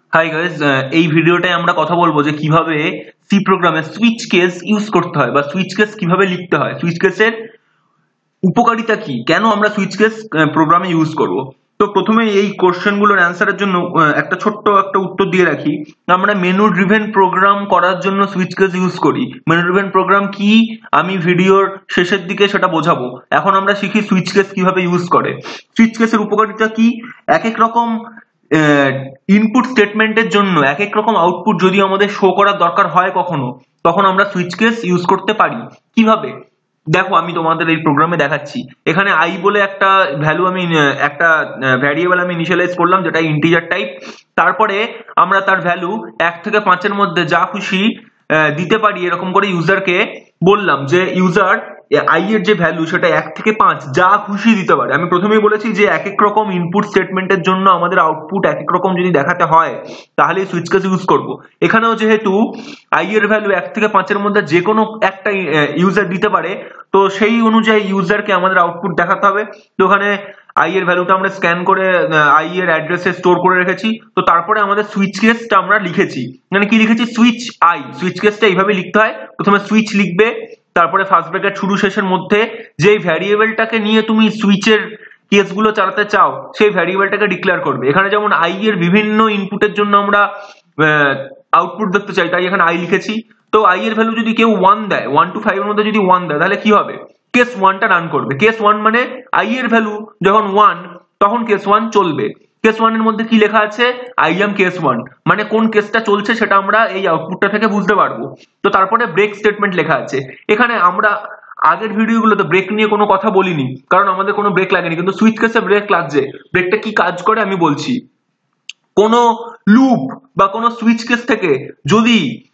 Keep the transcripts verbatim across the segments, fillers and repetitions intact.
Hi guys, এই ভিডিওটায় আমরা কথা বলবো যে কিভাবে সি প্রোগ্রামে সুইচ কেস ইউজ করতে হয় বা সুইচ কেস কিভাবে লিখতে হয়, সুইচ কেসের উপকারিতা কি, কেন আমরা সুইচ কেস প্রোগ্রামে ইউজ করব। তো প্রথমে এই কোশ্চেনগুলোর অ্যান্সারের জন্য আহ, একটা ছোট্ট একটা উত্তর দিয়ে রাখি। আমরা মেনু ড্রিভেন প্রোগ্রাম করার জন্য সুইচ কেস ইউজ করি। মেনু ড্রিভেন প্রোগ্রাম কি আমি ভিডিওর শেষের দিকে সেটা বোঝাবো। এখন আমরা শিখি সুইচ কেস কিভাবে ইউজ করে। সুইচ কেসের উপকারিতা কি, এক এক রকম ইনপুট স্টেটমেন্টের জন্য এক এক রকম আউটপুট যদি আমাদের শো করার দরকার হয় কখনো, তখন আমরা সুইচ কেস ইউজ করতে পারি। কিভাবে দেখো, আমি তোমাদের এই প্রোগ্রামে দেখাচ্ছি। এখানে আই বলে একটা ভ্যালু আমি আহ, একটা ভ্যারিয়েবল আমি ইনিশিয়ালাইজ করলাম, যেটা ইন্টিজার টাইপ। তারপরে আমরা তার ভ্যালু এক থেকে পাঁচের মধ্যে যা খুশি আহ, দিতে পারি, এরকম করে ইউজারকে বললাম যে ইউজার আই এর যে ভ্যালু সেটা এক থেকে পাঁচ যা খুশি দিতে পারে। আমি প্রথমেই বলেছি যে এক এক রকম ইনপুট স্টেটমেন্টের জন্য আমাদের আউটপুট এক এক রকম যদি দেখাতে হয় তাহলে সুইচ কেস ইউজ করব। এখানেও যেহেতু আই এর ভ্যালু এক থেকে পাঁচের মধ্যে যে কোনো একটা ইউজার দিতে পারে, তো সেই অনুযায়ী ইউজারকে আমাদের আউটপুট দেখাতে হবে। তো ওখানে আই এর ভ্যালুটা আমরা স্ক্যান করে আই এর অ্যাড্রেসে স্টোর করে রেখেছি। তো তারপরে আমাদের সুইচ কেসটা আমরা লিখেছি, মানে কি লিখেছি, সুইচ আই। সুইচ কেসটা এইভাবে লিখতে হয়, প্রথমে সুইচ লিখবে, তারপরে ফার্স্ট ব্র্যাকেট শুরু শেষের মধ্যে যেই ভ্যারিয়েবলটাকে নিয়ে তুমি সুইচের কেসগুলো চালাতে চাও সেই ভ্যারিয়েবলটাকে ডিক্লেয়ার করবে। এখানে যেমন আই এর বিভিন্ন ইনপুটের জন্য আমরা আউটপুট দেখতে চাই, তাই এখানে আই লিখেছি। তো আই এর ভ্যালু যদি কেউ ওয়ান দেয়, ওয়ান টু ফাইভ এর মধ্যে যদি ওয়ান দেয়, তাহলে কি হবে, কেস ওয়ানটা রান করবে। কেস ওয়ান মানে আই এর ভ্যালু যখন ওয়ান তখন কেস ওয়ান চলবে। কেস ওয়ান এর মধ্যে কি লেখা আছে, আই এম কেস ওয়ান, মানে কোন কেসটা চলছে সেটা আমরা এই আউটপুটটা থেকে বুঝতে পারবো। তো তারপরে ব্রেক স্টেটমেন্ট লেখা আছে। এখানে আমরা আগের ভিডিওগুলোতে ব্রেক নিয়ে কোনো কথা বলিনি, কারণ আমাদের কোনো ব্রেক লাগেনি, কিন্তু সুইচ কেসে ব্রেক লাগছে। ব্রেকটা কি কাজ করে আমি বলছি। কোনো লুপ বা কোনো সুইচ কেস থেকে যদি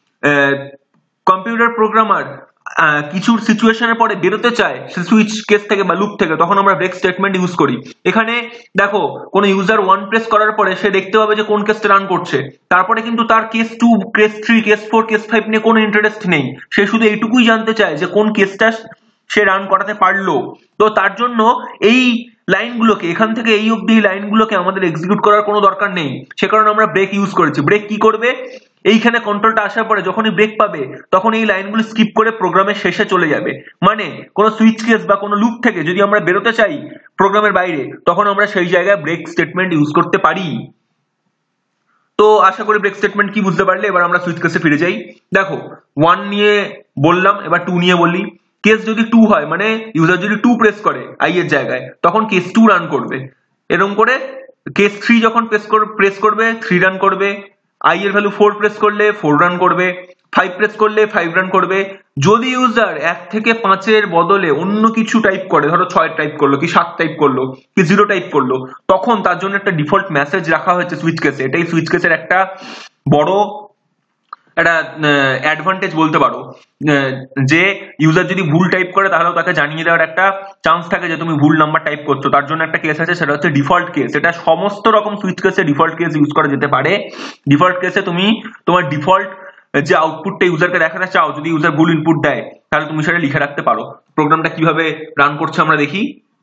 কম্পিউটার প্রোগ্রামার কিছুর সিচুয়েশনের পরে বেরোতে চায় সে সুইচ কেস থেকে বা লুপ থেকে, তখন আমরা ব্রেক স্টেটমেন্ট ইউজ করি। এখানে দেখো, কোন ইউজার ওয়ান প্রেস করার পরে সে দেখতে পাবে যে কোন কেসটা রান করছে, তারপরে কিন্তু তার case two, case three, case four, case five নিয়ে কোনো ইন্টারেস্ট নেই। সে শুধু এইটুকুই জানতে চায় যে কোন কেসটা সে রান করাতে পারলো। তো তার জন্য এই লাইনগুলোকে, এখান থেকে এই অব্দি লাইনগুলোকে আমাদের এক্সিকিউট করার কোনো দরকার নেই, সে কারণে আমরা ব্রেক ইউজ করেছি। ব্রেক কি করবে, এইখানে কন্ট্রোলটা আসার পরে যখনই ব্রেক পাবে তখন এই লাইনগুলো স্কিপ করে প্রোগ্রামের শেষে চলে যাবে। মানে কোনো সুইচ কেস বা কোনো লুপ থেকে যদি আমরা বেরোতে চাই প্রোগ্রামের বাইরে, তখন আমরা সেই জায়গায় ব্রেক স্টেটমেন্ট ইউজ করতে পারি। তো আশা করি ব্রেক স্টেটমেন্ট কি বুঝতে পারলে। এবার আমরা সুইচ কেসে ফিরে যাই। দেখো, ওয়ান নিয়ে বললাম, এবার টু নিয়ে বলি। কেস যদি টু হয়, মানে ইউজার যদি টু প্রেস করে আই এর জায়গায়, তখন কেস টু রান করবে। এরকম করে কেস থ্রি যখন প্রেস প্রেস করবে থ্রি রান করবে। আই এর ভ্যালু ফোর প্রেস করলে ফোর রান করবে। ফাইভ প্রেস করলে ফাইভ রান করবে। যদি ইউজার এক থেকে পাঁচের বদলে অন্য কিছু টাইপ করে, ধরো ছয় টাইপ করলো, কি সাত টাইপ করলো, কি জিরো টাইপ করলো, তখন তার জন্য একটা ডিফল্ট মেসেজ রাখা হয়েছে সুইচ কেসে। এটাই সুইচ কেসের একটা বড় একটা অ্যাডভান্টেজ বলতে পারো, যে ইউজার যদি ভুল টাইপ করে তাহলেও তাকে জানিয়ে দেওয়ার একটা চান্স থাকে যে তুমি ভুল নাম্বার টাইপ করছো। তার জন্য একটা কেস আছে, সেটা হচ্ছে ডিফল্ট কেস। এটা সমস্ত রকম সুইচ কেসে ডিফল্ট কেস ইউজ করা যেতে পারে। ডিফল্ট কেসে তুমি তোমার ডিফল্ট যে আউটপুটটা ইউজারকে দেখাতে চাও, যদি ইউজার ভুল ইনপুট দেয় তাহলে তুমি সেটা লিখে রাখতে পারো। প্রোগ্রামটা কিভাবে রান করছে আমরা দেখি।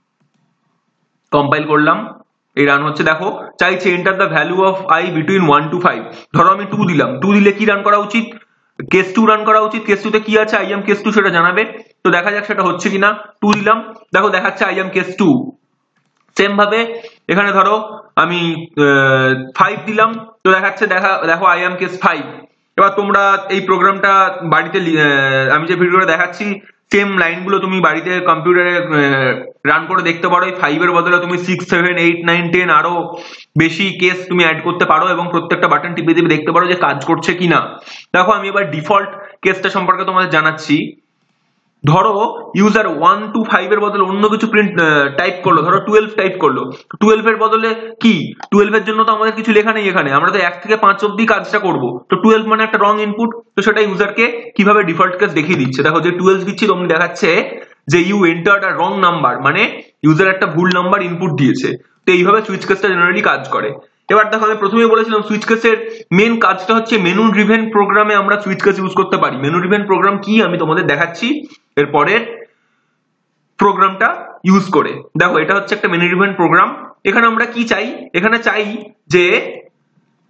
কম্পাইল করলাম, এই রান হচ্ছে। দেখো, চাইছে enter the value of I between one to five. ধরো আমি টু দিলাম, টু দিলে কি রান করা উচিত, কেস টু রান করা উচিত। কেস টু তে কি আছে, আই এম কেস টু, সেটা জানাবে। তো দেখা যাক সেটা হচ্ছে কিনা। টু দিলাম, দেখো দেখাচ্ছে I am case two. Same ভাবে এখানে ধরো আমি ফাইভ দিলাম, তো দেখাচ্ছে দেখা দেখো আই এম কেস ফাইভ। এবার তোমরা এই প্রোগ্রামটা বাড়িতে, আমি যে ভিডিওটা দেখাচ্ছি সেম লাইনগুলো তুমি বাড়িতে কম্পিউটারে রান করে দেখতে পারো। এই ফাইভ এর বদলে তুমি six, seven, eight, nine, ten আরো বেশি কেস তুমি অ্যাড করতে পারো এবং প্রত্যেকটা বাটন টিপে টিপে দেখতে পারো যে কাজ করছে কিনা। দেখো, আমি এবার ডিফল্ট কেসটা সম্পর্কে তোমাদের জানাচ্ছি। ধরো ইউজার ওয়ান টু ফাইভ এর বদলে অন্য কিছু প্রিন্ট টাইপ করলো, ধরো টুয়েলভ টাইপ করলো। টুয়েলভ এর বদলে কি, টুয়েলভ এর জন্য তো আমাদের কিছু লেখা নেই এখানে, আমরা তো এক থেকে পাঁচ অব্দি কাজটা করবো। তো টুয়েলভ মানে একটা রং ইনপুট, তো সেটা ইউজারকে কিভাবে ডিফল্ট কেস দেখিয়ে দিচ্ছে। দেখো, যে টুয়েলভ দিচ্ছি তুমি দেখাচ্ছে যে you entered a wrong number, মানে ইউজার একটা ভুল নাম্বার ইনপুট দিয়েছে। তো এইভাবে সুইচ কেসটা জেনারেলি কাজ করে। এবার দেখো, আমি প্রথমেই বলেছিলাম সুইচ কেসের মেন কাজটা হচ্ছে মেনু ড্রিভেন প্রোগ্রামে আমরা সুইচ কেস ইউজ করতে পারি। মেনু ড্রিভেন প্রোগ্রাম কি আমি তোমাদের দেখাচ্ছি এর পরের প্রোগ্রামটা ইউজ করে। দেখো, এটা হচ্ছে একটা মেনু ড্রিভেন প্রোগ্রাম। এখানে আমরা কি চাই, এখানে চাই যে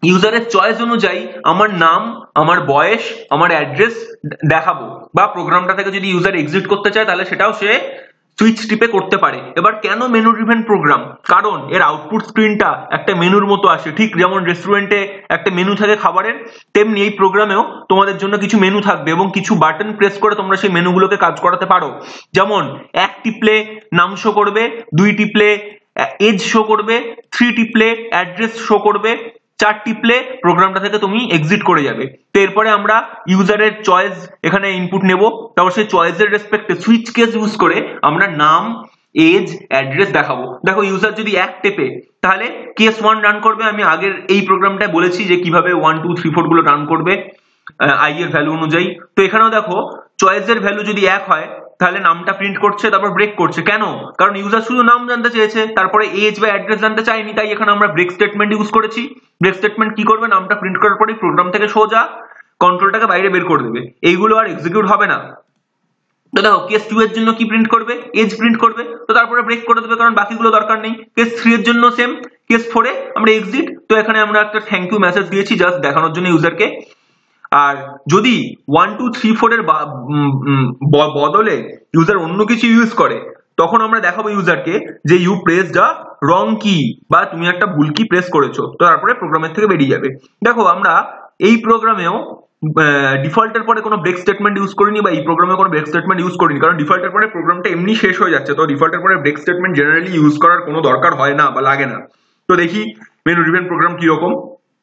ইউজারের চয়েস অনুযায়ী আমার নাম, আমার বয়স, আমার অ্যাড্রেস দেখাবো, বা প্রোগ্রামটা থেকে যদি ইউজার এক্সিট করতে চায় তাহলে সেটাও সে সুইচ টিপে করতে পারে। এবার কেন মেনু ড্রিভেন প্রোগ্রাম? কারণ এর আউটপুট স্ক্রিনটা একটা মেনুর মতো আসে, ঠিক যেমন রেস্টুরেন্টে একটা মেনু থাকে খাবারের, তেমনি এই প্রোগ্রামেও তোমাদের জন্য কিছু মেনু থাকবে এবং কিছু বাটন প্রেস করে তোমরা সেই মেনুগুলোকে কাজ করাতে পারো। যেমন এক টিপলে নাম শো করবে, দুই টিপলে এজ শো করবে, থ্রি টিপলে অ্যাড্রেস শো করবে, চার টিপলে প্রোগ্রামটা থেকে তুমি এক্সিট করে যাবে। তো এরপরে আমরা ইউজারের চয়েস এখানে ইনপুট নেব, তারপর সেই চয়েসের রেসপেক্টে সুইচ কেস ইউজ করে আমরা নাম, এজ, অ্যাড্রেস দেখাবো। দেখো ইউজার যদি এক টেপে তাহলে কেস ওয়ান রান করবে। আমি আগের এই প্রোগ্রামটায় বলেছি যে কিভাবে ওয়ান টু থ্রি ফোর গুলো রান করবে আই এর ভ্যালু অনুযায়ী। তো এখানেও দেখো চয়েসের ভ্যালু যদি এক হয় তাহলে নামটা প্রিন্ট করছে, তারপর ব্রেক করছে। কেন? কারণ ইউজার শুধু নাম জানতে চেয়েছে, তারপরে এজ বা অ্যাড্রেস জানতে চাইনি, তাই এখানে আমরা ব্রেক স্টেটমেন্ট ইউজ করেছি। ব্রেক স্টেটমেন্ট কি করবে? নামটা প্রিন্ট করার পরে প্রোগ্রাম থেকে সোজা কন্ট্রোলটাকে বাইরে বের করে দেবে, এইগুলো আর এক্সিকিউট হবে না। তো দেখো কেস টু এর জন্য কি প্রিন্ট করবে? এজ প্রিন্ট করবে, তো তারপরে ব্রেক করে দেবে কারণ বাকিগুলো দরকার নেই। কেস থ্রি এর জন্য সেম, কেস ফোর এ আমরা এক্সিট। তো এখানে আমরা একটা থ্যাংক ইউ মেসেজ দিয়েছি জাস্ট দেখানোর জন্য ইউজারকে। আর যদি ওয়ান টু থ্রি ফোর এর বদলে ইউজার অন্য কিছু ইউজ করে তখন আমরা দেখাবো ইউজারকে যে ইউ প্রেস দ্য রং কি, বা তুমি একটা ভুল কি প্রেস করেছো, তো তারপরে প্রোগ্রামের থেকে বেরিয়ে যাবে। দেখো আমরা এই প্রোগ্রামেও ডিফল্টের পরে কোনো ব্রেক স্টেটমেন্ট ইউজ করিনি, বা এই প্রোগ্রামে কোনো ব্রেক স্টেটমেন্ট ইউজ করিনি, কারণ ডিফল্টের পরে প্রোগ্রামটা এমনি শেষ হয়ে যাচ্ছে। তো ডিফল্টের পরে ব্রেক স্টেটমেন্ট জেনারেলি ইউজ করার কোনো দরকার হয় না বা লাগে না। তো দেখি মেনু ড্রিভেন প্রোগ্রাম কিরকম।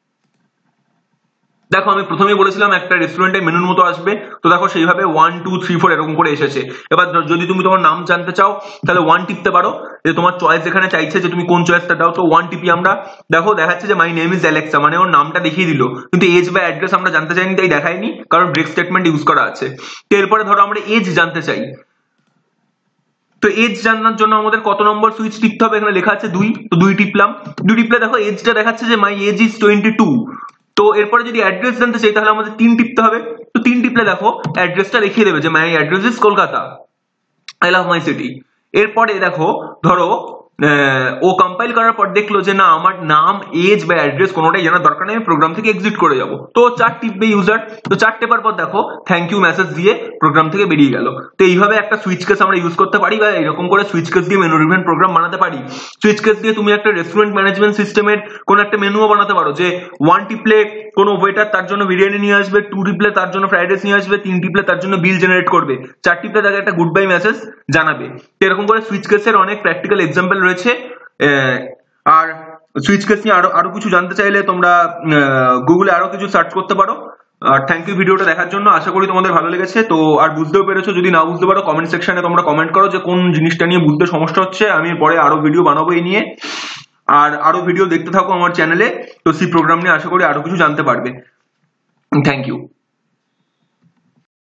দেখো আমি প্রথমেই বলেছিলাম একটা রেস্টুরেন্টের মেনুর মতো আসবে, তো দেখো সেইভাবে ওয়ান টু থ্রি ফোর এরকম করে এসেছে। এবার যদি তুমি তোমার নাম জানতে চাও তাহলে ওয়ান টিপতে পারো, যে তোমার চয়েস এখানে চাইছে যে তুমি কোন চয়েসটা দাও, তো ওয়ান টিপি আমরা। দেখো দেখাচ্ছে যে মাই নেম ইজ অ্যালেক্সা, মানে ওর নামটা দেখিয়ে দিল, কিন্তু এজ বা অ্যাড্রেস আমরা জানতে চাইনি তাই দেখায়নি, কারণ ব্রেক স্টেটমেন্ট ইউজ করা আছে। তো এরপরে ধরো আমরা এজ জানতে চাই, তো এজ জানার জন্য আমাদের কত নম্বর সুইচ টিপতে হবে? এখানে লেখা আছে দুই, তো দুই টিপলাম। দুই টিপলে দেখো এজটা দেখাচ্ছে যে my age is twenty two. তো এরপরে যদি অ্যাড্রেস জানতে চাই তাহলে আমাদের তিন টিপতে হবে, তো তিন টিপলে দেখো অ্যাড্রেসটা দেখিয়ে দেবে যে my address is Kolkata, I love my city. এরপরে দেখো ধরো ও কম্পাইল করার পর দেখলো যে না আমার নাম, এজ বা অ্যাড্রেস কোনোটাই জানার দরকার নেই, প্রোগ্রাম থেকে এক্সিট করে যাব। তো চার টিপবে ইউজার, তো চার টেপার পর দেখো থ্যাংক ইউ মেসেজ দিয়ে প্রোগ্রাম থেকে বেরিয়ে গেল। তো এইভাবে একটা সুইচ কেস আমরা ইউজ করতে পারি, বা এরকম করে সুইচ কেস দিয়ে মেনু ড্রিভেন প্রোগ্রাম বানাতে পারি। সুইচ কেস দিয়ে তুমি একটা রেস্টুরেন্ট ম্যানেজমেন্ট সিস্টেমের কোন একটা মেনুও বানাতে পারো, যে ওয়ান টিপলে কোনো ওয়েটার তার জন্য বিরিয়ানি নিয়ে আসবে, টু টিপলে তার জন্য ফ্রাইড রাইস নিয়ে আসবে, তিন টিপলে তার জন্য বিল জেনারেট করবে, চার টিপলে তাকে একটা গুড বাই মেসেজ জানাবে। তো এরকম করে সুইচ কেসের অনেক প্র্যাকটিক্যাল এক্সাম্পল রয়েছে। আর সুইচ কেস নিয়ে আরো আরো কিছু জানতে চাইলে তোমরা গুগলে আরো কিছু সার্চ করতে পারো। আর থ্যাংক ইউ ভিডিওটা দেখার জন্য, আশা করি তোমাদের ভালো লেগেছে। তো আর বুঝতেও পেরেছো, যদি না বুঝতে পারো কমেন্ট সেকশনে তোমরা কমেন্ট করো যে কোন জিনিসটা নিয়ে বুঝতে সমস্যা হচ্ছে, আমি পরে আরো ভিডিও বানাবো এই নিয়ে। আর আরো ভিডিও দেখতে থাকো আমার চ্যানেলে, তো সি প্রোগ্রাম নিয়ে আশা করি আরো কিছু জানতে পারবে। Thank you.